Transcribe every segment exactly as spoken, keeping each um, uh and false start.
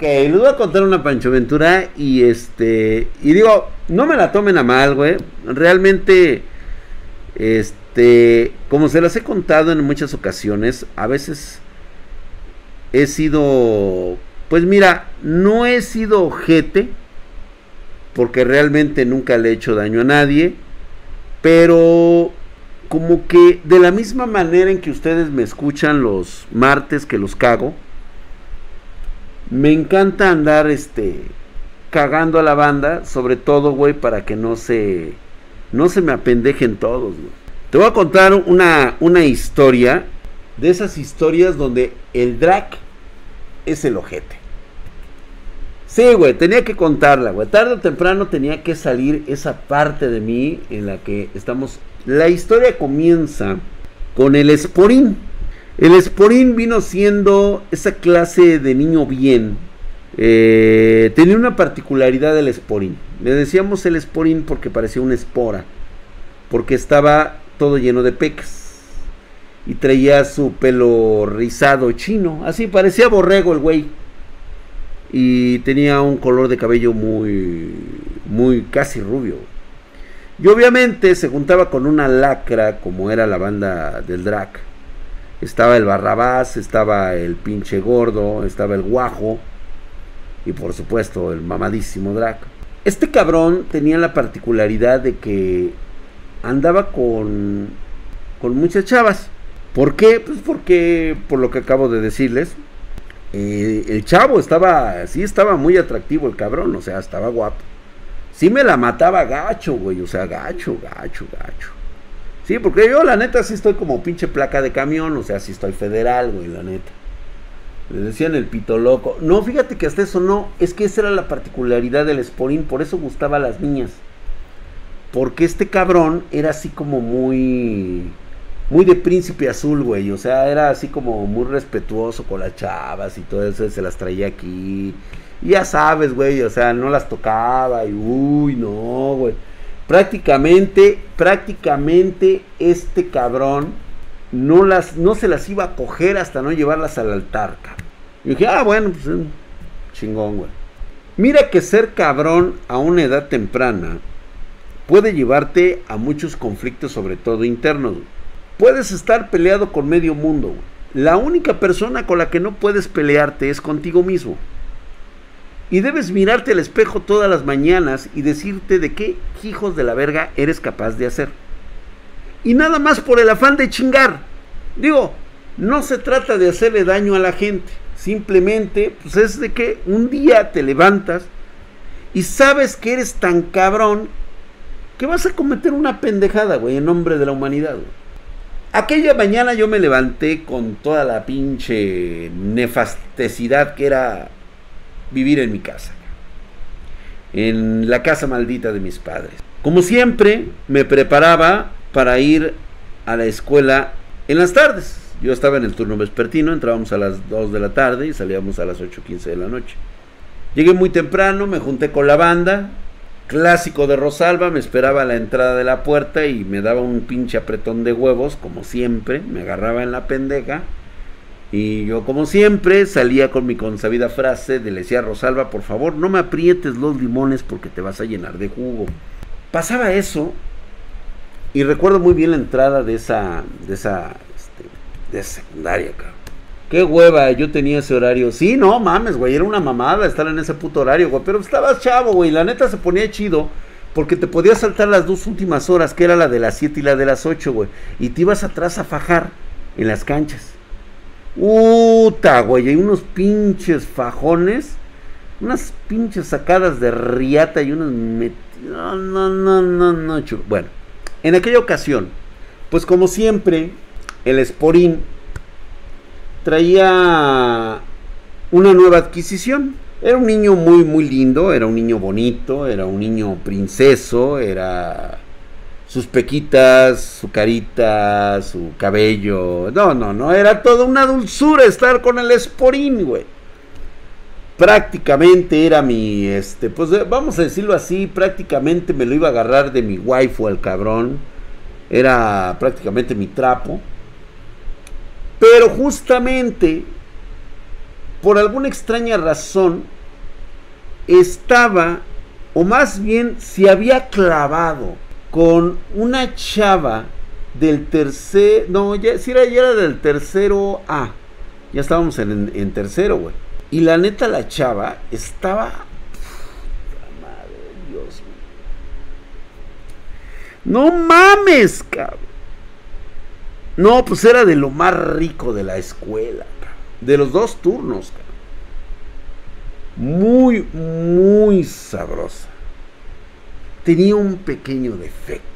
les voy a contar una Pancho Ventura y este, y digo, no me la tomen a mal, güey, realmente, este, como se las he contado en muchas ocasiones, a veces he sido, pues mira, no he sido ojete, porque realmente nunca le he hecho daño a nadie, pero como que de la misma manera en que ustedes me escuchan los martes que los cago, me encanta andar este cagando a la banda, sobre todo, güey, para que no se no se me apendejen todos, güey. Te voy a contar una, una historia, de esas historias donde el drag es el ojete. Sí, güey, tenía que contarla, güey. Tarde o temprano tenía que salir esa parte de mí en la que estamos. La historia comienza con el esporín. El esporín vino siendo esa clase de niño bien. Eh, tenía una particularidad del esporín. Le decíamos el esporín porque parecía una espora, porque estaba todo lleno de pecas y traía su pelo rizado chino, así parecía borrego el güey, y tenía un color de cabello muy, muy casi rubio. Y obviamente se juntaba con una lacra, como era la banda del drag. Estaba el Barrabás, estaba el pinche gordo, estaba el guajo y por supuesto el mamadísimo drag. Este cabrón tenía la particularidad de que andaba con, con muchas chavas. ¿Por qué? Pues porque, por lo que acabo de decirles, eh, el chavo estaba, sí estaba muy atractivo el cabrón, o sea, estaba guapo. Sí me la mataba gacho, güey, o sea, gacho, gacho, gacho. Sí, porque yo la neta sí estoy como pinche placa de camión, o sea, sí estoy federal, güey, la neta. Le decían el pito loco. No, fíjate que hasta eso no, es que esa era la particularidad del esporín, por eso gustaba a las niñas. Porque este cabrón era así como muy, muy de príncipe azul, güey, o sea, era así como muy respetuoso con las chavas y todo eso, se las traía aquí. Y ya sabes, güey, o sea, no las tocaba y uy, no, güey. Prácticamente, prácticamente este cabrón no las, no se las iba a coger hasta no llevarlas al altar, cabrón. Y dije, ah, bueno, pues chingón, güey. Mira que ser cabrón a una edad temprana puede llevarte a muchos conflictos, sobre todo internos, güey. Puedes estar peleado con medio mundo, güey. La única persona con la que no puedes pelearte es contigo mismo. Y debes mirarte al espejo todas las mañanas y decirte de qué hijos de la verga eres capaz de hacer. Y nada más por el afán de chingar. Digo, no se trata de hacerle daño a la gente. Simplemente, pues es de que un día te levantas y sabes que eres tan cabrón que vas a cometer una pendejada, güey, en nombre de la humanidad, güey. Aquella mañana yo me levanté con toda la pinche nefastecidad que era vivir en mi casa, en la casa maldita de mis padres. Como siempre, me preparaba para ir a la escuela en las tardes. Yo estaba en el turno vespertino, entrábamos a las dos de la tarde y salíamos a las ocho quince de la noche. Llegué muy temprano, me junté con la banda, clásico de Rosalba, me esperaba a la entrada de la puerta y me daba un pinche apretón de huevos, como siempre, me agarraba en la pendeja. Y yo, como siempre, salía con mi consabida frase de le decía a Rosalba, por favor, no me aprietes los limones porque te vas a llenar de jugo. Pasaba eso, y recuerdo muy bien la entrada de esa, de esa, este, de esa secundaria, cabrón. Qué hueva, yo tenía ese horario. Sí, no mames, güey, era una mamada estar en ese puto horario, güey, pero estabas chavo, güey, la neta se ponía chido, porque te podías saltar las dos últimas horas, que era la de las siete y la de las ocho, güey, y te ibas atrás a fajar en las canchas. Puta, güey, hay unos pinches fajones, unas pinches sacadas de riata y unos metidos. No, no, no, no, no, chulo. Bueno, en aquella ocasión, pues como siempre, el esporín traía una nueva adquisición. Era un niño muy, muy lindo, era un niño bonito, era un niño princeso, era sus pequitas, su carita, su cabello. No, no, no, era toda una dulzura estar con el esporín, güey. Prácticamente era mi, este, pues vamos a decirlo así, prácticamente me lo iba a agarrar de mi waifu al cabrón. Era prácticamente mi trapo. Pero justamente por alguna extraña razón, estaba, o más bien se había clavado con una chava del tercer, no, ya, si era, ya era del tercero A, ya estábamos en, en tercero, güey. Y la neta, la chava estaba, madre de Dios, no mames, cabrón. No, pues era de lo más rico de la escuela, cabrón. De los dos turnos, cabrón. Muy, muy sabrosa. Tenía un pequeño defecto.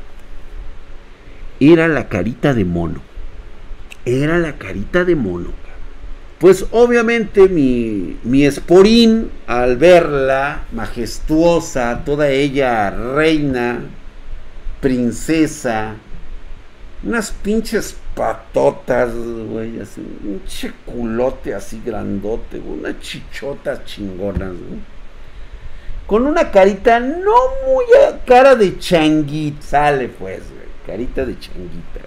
Era la carita de mono. Era la carita de mono. Pues obviamente mi, mi esporín, al verla majestuosa, toda ella reina, princesa, unas pinches patotas, güey, así, un pinche culote así grandote, güey, unas chichotas chingonas, güey, con una carita no muy a cara de changuita, sale pues, güey, carita de changuita.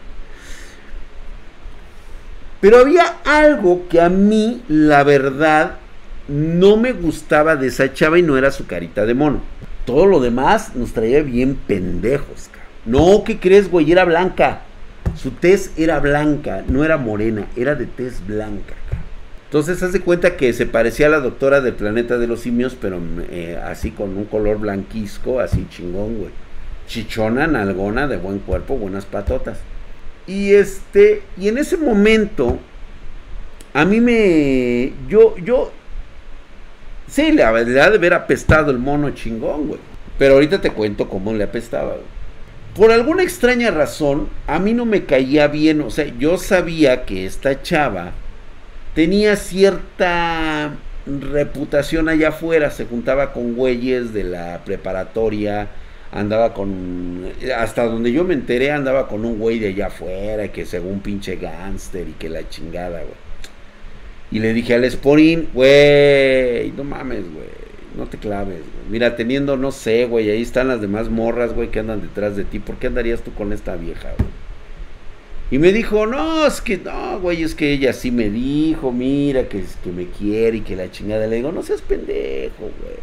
Pero había algo que a mí, la verdad, no me gustaba de esa chava y no era su carita de mono. Todo lo demás nos traía bien pendejos, cabrón. No, ¿qué crees, güey? Era blanca. Su tez era blanca, no era morena, era de tez blanca. Entonces, haz de cuenta que se parecía a la doctora del Planeta de los Simios, pero eh, así con un color blanquisco, así chingón, güey. Chichona, nalgona, de buen cuerpo, buenas patotas. Y este, y en ese momento, a mí me, yo, yo, sí, le ha de haber apestado el mono chingón, güey. Pero ahorita te cuento cómo le apestaba, güey. Por alguna extraña razón, a mí no me caía bien, o sea, yo sabía que esta chava tenía cierta reputación allá afuera, se juntaba con güeyes de la preparatoria, andaba con, hasta donde yo me enteré, andaba con un güey de allá afuera, que según pinche gánster y que la chingada, güey. Y le dije al esporín, güey, no mames, güey, no te claves, güey. Mira, teniendo, no sé, güey, ahí están las demás morras, güey, que andan detrás de ti. ¿Por qué andarías tú con esta vieja, güey? Y me dijo, no, es que, no, güey, es que ella sí me dijo, mira, que, que me quiere y que la chingada. Le digo, no seas pendejo, güey.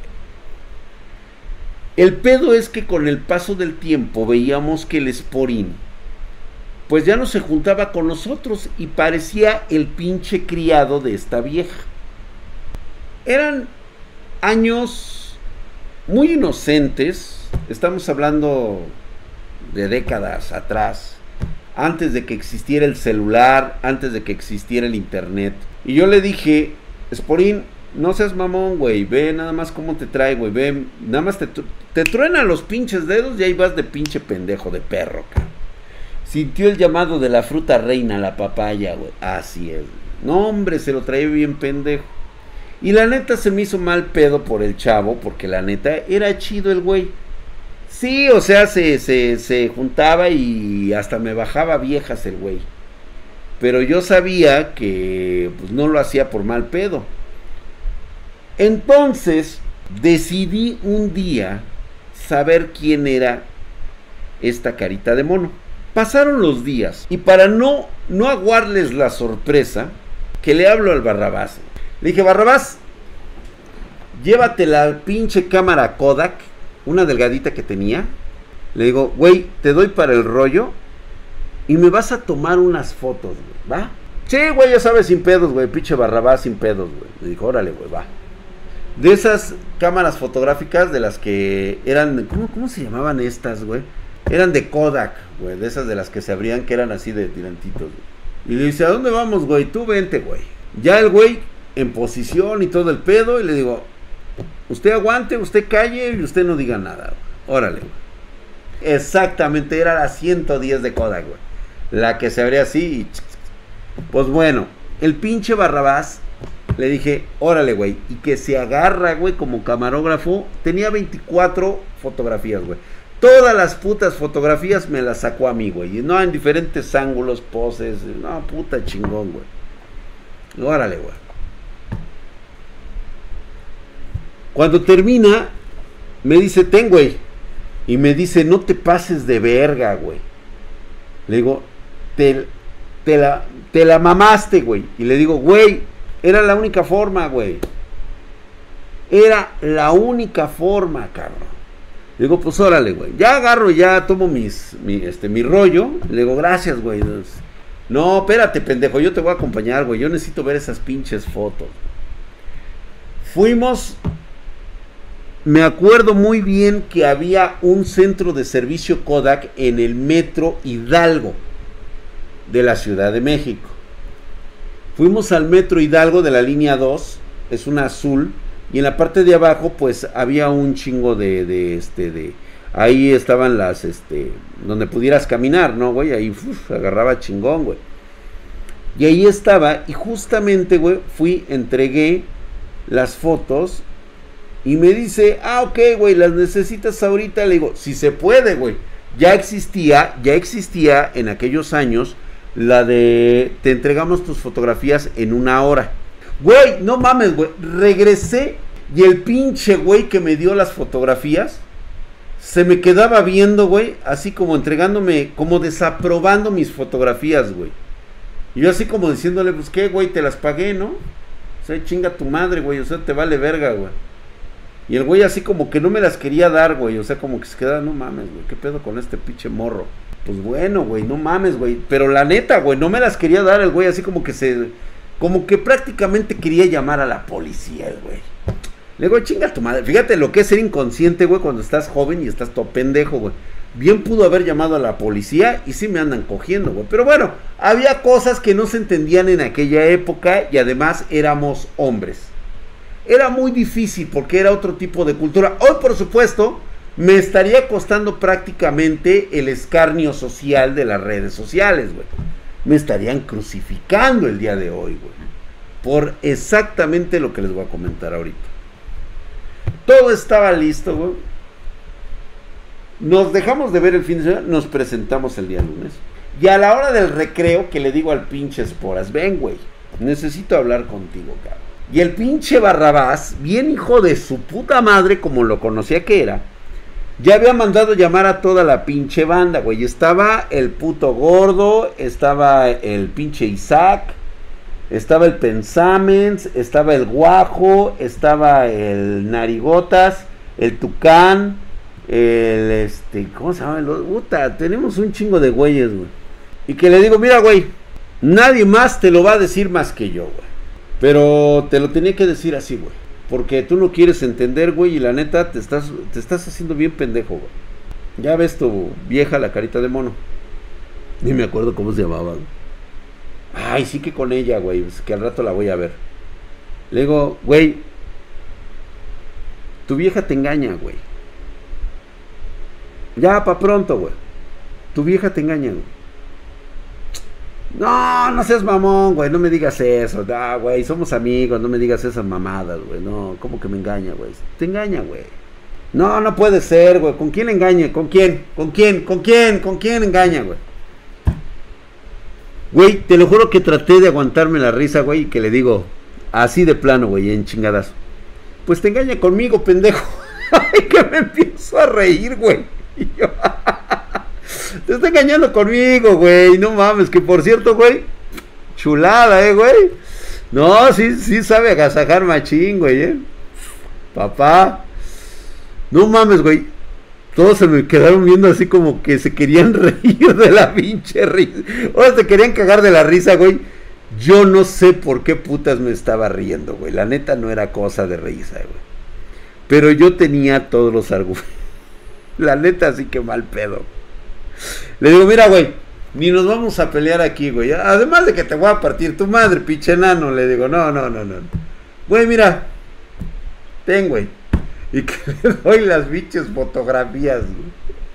El pedo es que con el paso del tiempo veíamos que el esporín, pues ya no se juntaba con nosotros y parecía el pinche criado de esta vieja. Eran años muy inocentes, estamos hablando de décadas atrás, antes de que existiera el celular, antes de que existiera el internet. Y yo le dije, esporín, no seas mamón, güey, ve nada más cómo te trae, güey, ve, nada más te, te truenan los pinches dedos y ahí vas de pinche pendejo de perro, cabrón. Sintió el llamado de la fruta reina, la papaya, güey, así es, no hombre, se lo traía bien pendejo. Y la neta se me hizo mal pedo por el chavo, porque la neta era chido el güey. Sí, o sea, se, se, se juntaba y hasta me bajaba viejas el güey. Pero yo sabía que pues, no lo hacía por mal pedo. Entonces decidí un día saber quién era esta carita de mono. Pasaron los días y para no, no aguarles la sorpresa, que le hablo al Barrabás. Le dije, Barrabás, llévate la pinche cámara Kodak, una delgadita que tenía. Le digo, güey, te doy para el rollo y me vas a tomar unas fotos, güey, ¿va? Sí, güey, ya sabes, sin pedos, güey, pinche Barrabás sin pedos, güey. Le dijo, órale, güey, va. De esas cámaras fotográficas de las que eran, ¿cómo, cómo se llamaban estas, güey? Eran de Kodak, güey, de esas de las que se abrían, que eran así de tirantitos, güey. Y le dice, ¿a dónde vamos, güey? Tú vente, güey. Ya el güey en posición y todo el pedo, y le digo, usted aguante, usted calle y usted no diga nada, güey. Órale, güey. Exactamente, era la ciento diez de Kodak, güey. La que se abría así y... Pues bueno, el pinche Barrabás, le dije, órale, güey, y que se agarra, güey, como camarógrafo. Tenía veinticuatro fotografías, güey. Todas las putas fotografías me las sacó a mí, güey. Y no, en diferentes ángulos, poses. No, puta chingón, güey. Órale, güey. Cuando termina, me dice, ten, güey. Y me dice, no te pases de verga, güey. Le digo, te, te, la, te la mamaste, güey. Y le digo, güey, Era la única forma, güey. Era la única forma, cabrón. Digo, pues órale, güey. Ya agarro, ya tomo mis, mi, este, mi rollo. Le digo, gracias, güey. No, espérate, pendejo, yo te voy a acompañar, güey. Yo necesito ver esas pinches fotos. Fuimos. Me acuerdo muy bien que había un centro de servicio Kodak en el Metro Hidalgo de la Ciudad de México. Fuimos al Metro Hidalgo de la línea dos, es una azul, y en la parte de abajo pues había un chingo de, de este, de, ahí estaban las, este, donde pudieras caminar, ¿no, güey? Ahí uf, agarraba chingón, güey. Y ahí estaba, y justamente, güey, fui, entregué las fotos, y me dice, ah, ok, güey, las necesitas ahorita. Le digo, si se puede, güey. Ya existía, ya existía en aquellos años la de, te entregamos tus fotografías en una hora. Güey, no mames, güey. Regresé y el pinche güey que me dio las fotografías se me quedaba viendo, güey, así como entregándome, como desaprobando mis fotografías, güey. Y yo así como diciéndole, pues qué, güey, te las pagué, ¿no? O sea, chinga tu madre, güey, o sea, te vale verga, güey. Y el güey así como que no me las quería dar, güey. O sea, como que se quedaba, no mames, güey, ¿qué pedo con este pinche morro? Pues bueno, güey, no mames, güey. Pero la neta, güey, no me las quería dar el güey, así como que se... Como que prácticamente quería llamar a la policía, el güey. Le digo, chinga tu madre. Fíjate lo que es ser inconsciente, güey, cuando estás joven y estás todo pendejo, güey. Bien pudo haber llamado a la policía y sí me andan cogiendo, güey. Pero bueno, había cosas que no se entendían en aquella época y además éramos hombres. Era muy difícil porque era otro tipo de cultura. Hoy, por supuesto, me estaría costando prácticamente el escarnio social de las redes sociales, güey. Me estarían crucificando el día de hoy, güey. Por exactamente lo que les voy a comentar ahorita. Todo estaba listo, güey. Nos dejamos de ver el fin de semana, nos presentamos el día lunes. Y a la hora del recreo, que le digo al pinche Esporas, ven, güey, necesito hablar contigo, cabrón. Y el pinche Barrabás, bien hijo de su puta madre, como lo conocía que era, ya había mandado llamar a toda la pinche banda, güey. Estaba el puto gordo, estaba el pinche Isaac, estaba el Pensamens, estaba el Guajo, estaba el Narigotas, el Tucán, el este, ¿cómo se llama? Puta, tenemos un chingo de güeyes, güey. Y que le digo, mira, güey, nadie más te lo va a decir más que yo, güey. Pero te lo tenía que decir así, güey. Porque tú no quieres entender, güey, y la neta te estás, te estás haciendo bien pendejo, güey. Ya ves tu vieja, la carita de mono. Ni me acuerdo cómo se llamaba, güey. Ay, sí que con ella, güey, pues que al rato la voy a ver. Le digo, güey, tu vieja te engaña, güey. Ya, pa' pronto, güey. Tu vieja te engaña, güey. No, no seas mamón, güey, no me digas eso. No, güey, somos amigos, no me digas esas mamadas, güey. No, ¿cómo que me engaña, güey? Te engaña, güey. No, no puede ser, güey. ¿Con quién engaña? ¿Con quién? ¿Con quién? ¿Con quién? ¿Con quién engaña, güey? Güey, te lo juro que traté de aguantarme la risa, güey, y que le digo, así de plano, güey, en chingadas. Pues te engaña conmigo, pendejo. Ay, que me empiezo a reír, güey. Y yo... Te está engañando conmigo, güey. No mames, que por cierto, güey, chulada, eh, güey. No, sí, sí sabe agasajar machín, güey, eh. Papá. No mames, güey. Todos se me quedaron viendo así como que se querían reír de la pinche risa. O sea, se querían cagar de la risa, güey. Yo no sé por qué putas me estaba riendo, güey. La neta no era cosa de risa, güey. Pero yo tenía todos los argumentos. La neta sí que mal pedo. Le digo, mira, güey, ni nos vamos a pelear aquí, güey. Además de que te voy a partir tu madre, pinche enano. Le digo, no, no, no, no. Güey, mira. Ten, güey. Y que le doy las biches fotografías, güey.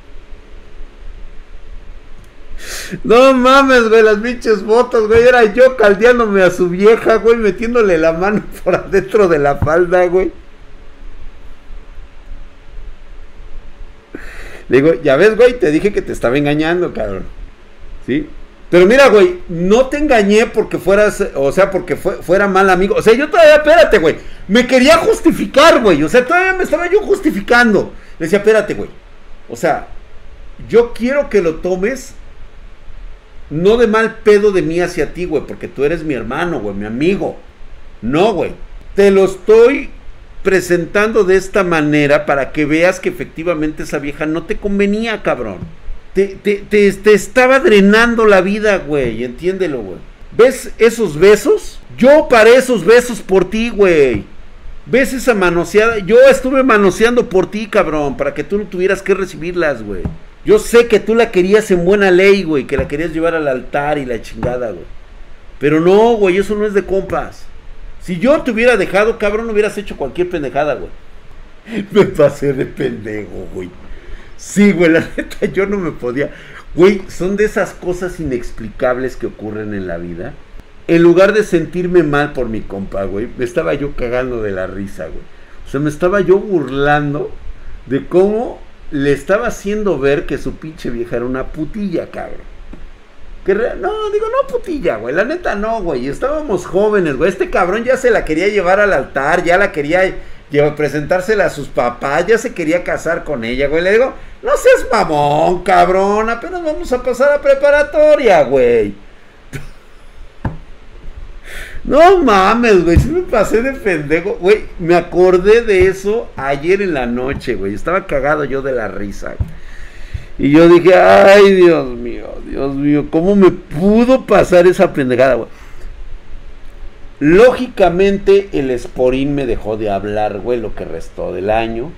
No mames, güey, las biches fotos, güey. Era yo caldeándome a su vieja, güey, metiéndole la mano por adentro de la falda, güey. Le digo, ya ves, güey, te dije que te estaba engañando, cabrón. ¿Sí? Pero mira, güey, no te engañé porque fueras, o sea, porque fue, fuera mal amigo. O sea, yo todavía, espérate, güey. Me quería justificar, güey. O sea, todavía me estaba yo justificando. Le decía, espérate, güey. O sea, yo quiero que lo tomes no de mal pedo de mí hacia ti, güey, porque tú eres mi hermano, güey, mi amigo. No, güey. Te lo estoy presentando de esta manera para que veas que efectivamente esa vieja no te convenía, cabrón. Te, te, te, te estaba drenando la vida, güey. Entiéndelo, güey. ¿Ves esos besos? Yo paré esos besos por ti, güey. ¿Ves esa manoseada? Yo estuve manoseando por ti, cabrón, para que tú no tuvieras que recibirlas, güey. Yo sé que tú la querías en buena ley, güey, que la querías llevar al altar y la chingada, güey. Pero no, güey, eso no es de compas. Si yo te hubiera dejado, cabrón, hubieras hecho cualquier pendejada, güey. Me pasé de pendejo, güey. Sí, güey, la neta, yo no me podía. Güey, son de esas cosas inexplicables que ocurren en la vida. En lugar de sentirme mal por mi compa, güey, me estaba yo cagando de la risa, güey. O sea, me estaba yo burlando de cómo le estaba haciendo ver que su pinche vieja era una putilla, cabrón. Que re... No, digo, no putilla, güey, la neta no, güey, estábamos jóvenes, güey, este cabrón ya se la quería llevar al altar, ya la quería llevar, presentársela a sus papás, ya se quería casar con ella, güey, le digo, no seas mamón, cabrón, apenas vamos a pasar a preparatoria, güey. No mames, güey, sí me pasé de pendejo, güey, me acordé de eso ayer en la noche, güey, estaba cagado yo de la risa, güey. Y yo dije, ay, Dios mío, Dios mío, ¿cómo me pudo pasar esa pendejada, güey? Lógicamente, el Esporín me dejó de hablar, güey, lo que restó del año.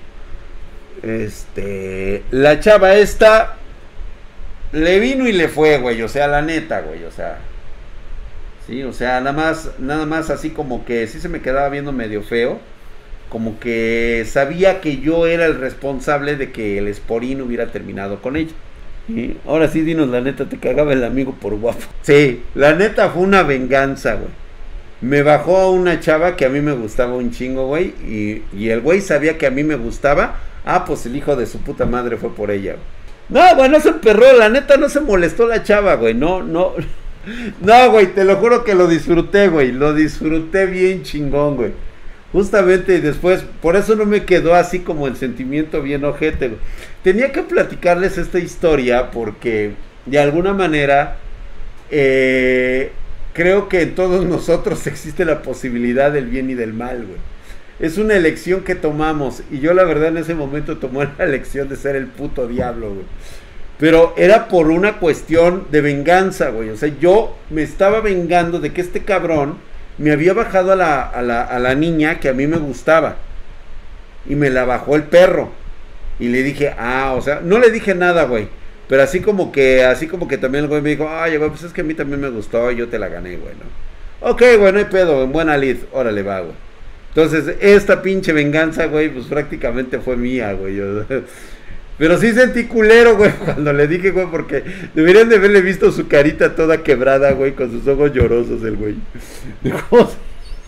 Este, la chava esta, le vino y le fue, güey, o sea, la neta, güey, o sea. Sí, o sea, nada más, nada más así como que sí se me quedaba viendo medio feo. Como que sabía que yo era el responsable de que el Esporín hubiera terminado con ella. ¿Sí? Ahora sí, dinos la neta, te cagaba el amigo por guapo. Sí, la neta fue una venganza, güey. Me bajó a una chava que a mí me gustaba un chingo, güey. Y, y el güey sabía que a mí me gustaba. Ah, pues el hijo de su puta madre fue por ella, güey. No, güey, no se emperró, la neta no se molestó la chava, güey. No, no. No, güey, te lo juro que lo disfruté, güey. Lo disfruté bien chingón, güey. Justamente después, por eso no me quedó así como el sentimiento bien ojete, güey. Tenía que platicarles esta historia porque de alguna manera eh, creo que en todos nosotros existe la posibilidad del bien y del mal, güey. Es una elección que tomamos y yo la verdad en ese momento tomé la elección de ser el puto diablo, güey. Pero era por una cuestión de venganza, güey. O sea, yo me estaba vengando de que este cabrón me había bajado a la, a, la, a la niña que a mí me gustaba. Y me la bajó el perro. Y le dije, ah, o sea, no le dije nada, güey. Pero así como que, así como que también el güey me dijo, ay, güey, pues es que a mí también me gustó y yo te la gané, güey, ¿no? Ok, güey, no hay pedo, en buena lid, órale, va, güey. Entonces, esta pinche venganza, güey, pues prácticamente fue mía, güey. Yo, pero sí sentí culero, güey, cuando le dije, güey, porque deberían de haberle visto su carita toda quebrada, güey, con sus ojos llorosos, el güey. ¿Cómo se...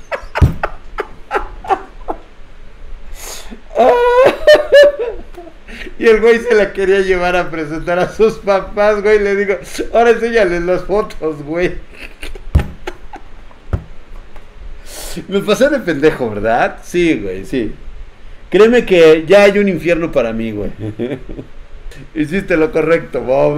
Y el güey se la quería llevar a presentar a sus papás, güey. Le digo, ahora enséñales las fotos, güey. Me pasé de pendejo, ¿verdad? Sí, güey, sí. Créeme que ya hay un infierno para mí, güey. Hiciste lo correcto, Bob.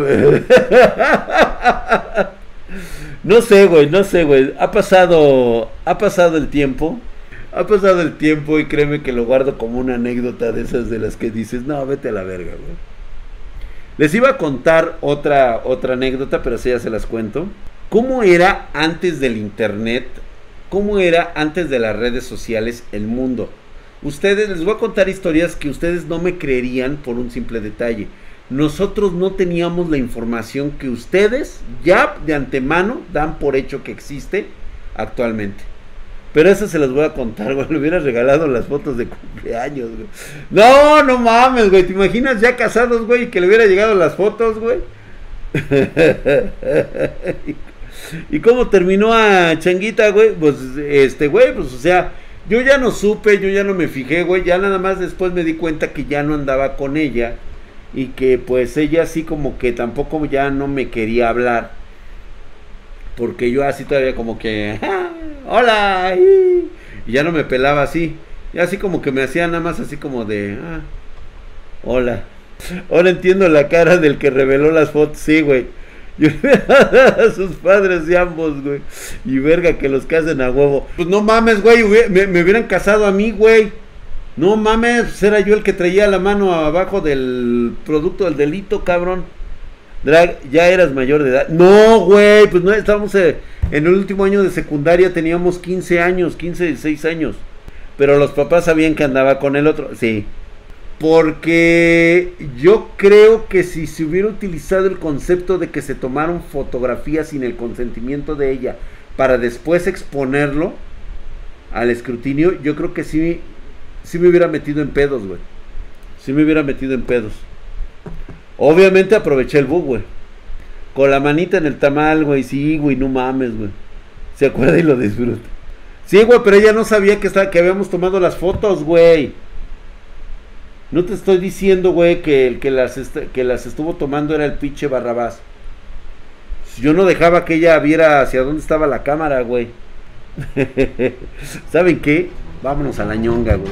No sé, güey, no sé, güey. Ha pasado, ha pasado el tiempo. Ha pasado el tiempo y créeme que lo guardo como una anécdota de esas de las que dices, no, vete a la verga, güey. Les iba a contar otra, otra anécdota, pero sí ya se las cuento. ¿Cómo era antes del internet? ¿Cómo era antes de las redes sociales el mundo? Ustedes, les voy a contar historias que ustedes no me creerían por un simple detalle. Nosotros no teníamos la información que ustedes ya de antemano dan por hecho que existe actualmente. Pero eso se las voy a contar, güey. Le hubiera regalado las fotos de cumpleaños, güey. No, no mames, güey. ¿Te imaginas ya casados, güey? Y que le hubiera llegado las fotos, güey. ¿Y cómo terminó a Changuita, güey? Pues, este, güey, pues, o sea, yo ya no supe, yo ya no me fijé, güey. Ya nada más después me di cuenta que ya no andaba con ella. Y que, pues, ella así como que tampoco ya no me quería hablar. Porque yo así todavía como que... ¡Ah, hola! Y ya no me pelaba así. Y así como que me hacía nada más así como de... Ah, hola. Ahora entiendo la cara del que reveló las fotos. Sí, güey. Yo le a sus padres de ambos, güey. Y verga que los casen a huevo. Pues no mames, güey, me, me hubieran casado a mí, güey. No mames, pues era yo el que traía la mano abajo del producto del delito, cabrón. Drag, ya eras mayor de edad. No, güey, pues no, estábamos eh, en el último año de secundaria, teníamos quince años, quince, dieciséis años. Pero los papás sabían que andaba con el otro, sí. Porque yo creo que si se hubiera utilizado el concepto de que se tomaron fotografías sin el consentimiento de ella para después exponerlo al escrutinio, yo creo que sí, sí me hubiera metido en pedos, güey. Sí me hubiera metido en pedos. Obviamente aproveché el bug, güey. Con la manita en el tamal, güey. Sí, güey, no mames, güey. Se acuerda y lo disfruta. Sí, güey, pero ella no sabía que, estaba, que habíamos tomado las fotos, güey. No te estoy diciendo, güey, que el que las, que las estuvo tomando era el pinche Barrabás. Yo no dejaba que ella viera hacia dónde estaba la cámara, güey. ¿Saben qué? Vámonos a la ñonga, güey.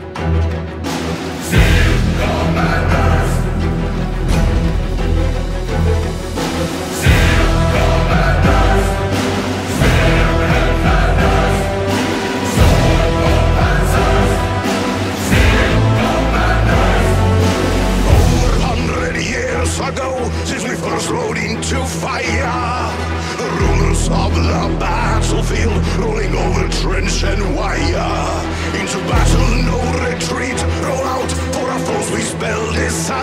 Ago, since we first rode into fire, rumors of the battlefield rolling over trench and wire. Into battle, no retreat, roll out for our foes we spell this.